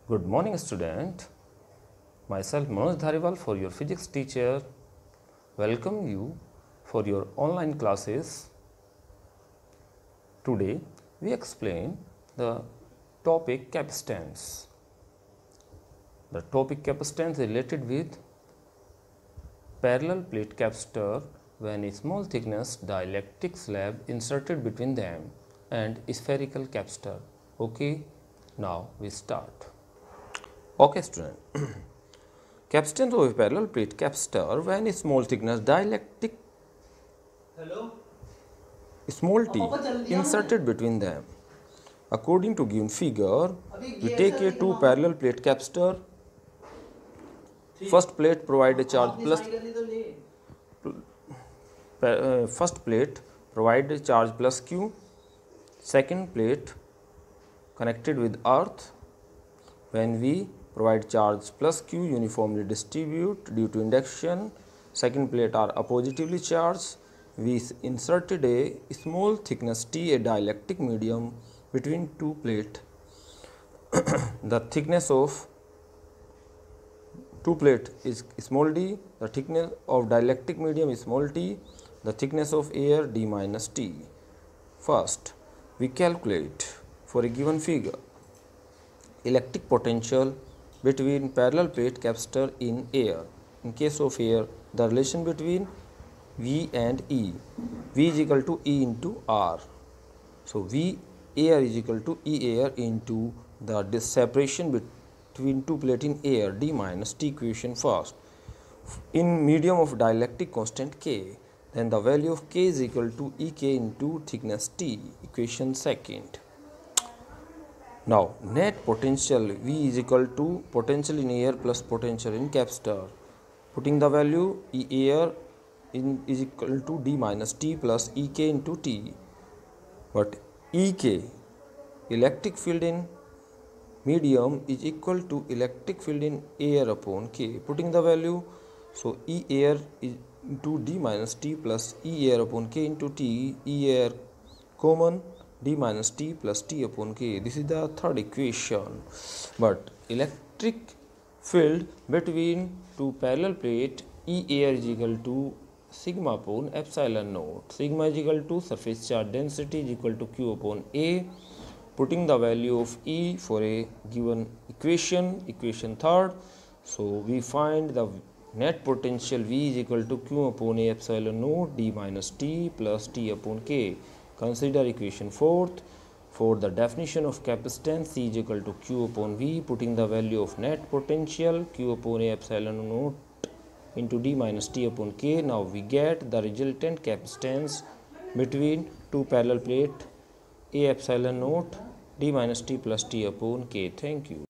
Good morning, student. Myself Manoj Dhariwal, for your physics teacher, welcome you for your online classes. Today we explain the topic capacitance. The topic capacitance is related with parallel plate capacitor when a small thickness dielectric slab inserted between them and spherical capacitor. Okay, now we start. Okay, student. Capacitance of a parallel plate capacitor when a small thickness dielectric small t inserted between them. According to given figure, we take a two parallel plate capacitor. First plate provide a charge plus first plate provide a charge plus Q. Second plate connected with earth. When we provide charge plus Q uniformly distribute due to induction, second plate are oppositively charged. We inserted a small thickness T, a dielectric medium between two plates. The thickness of two plate is small d, the thickness of dielectric medium is small t, the thickness of air d minus t. First, we calculate for a given figure electric potential between parallel plate capacitor in air. In case of air, the relation between V and E. V is equal to E into R. So, V air is equal to E air into the separation between two plates in air D minus T equation first. In medium of dielectric constant K, then the value of K is equal to Ek into thickness T equation second. Now, net potential V is equal to potential in air plus potential in capacitor. Putting the value E air is equal to D minus T plus Ek into T. But Ek, electric field in medium, is equal to electric field in air upon K. Putting the value, so E air is into D minus T plus E air upon K into T. E air common, D minus T plus T upon K. This is the third equation. But electric field between two parallel plate, E air is equal to sigma upon epsilon naught. Sigma is equal to surface charge density is equal to Q upon A. Putting the value of E for a given equation third. So we find the net potential V is equal to Q upon A epsilon naught D minus T plus T upon K. Consider equation fourth. For the definition of capacitance, C is equal to Q upon V, putting the value of net potential Q upon A epsilon naught into D minus T upon K. Now we get the resultant capacitance between two parallel plate A epsilon naught D minus T plus T upon K. Thank you.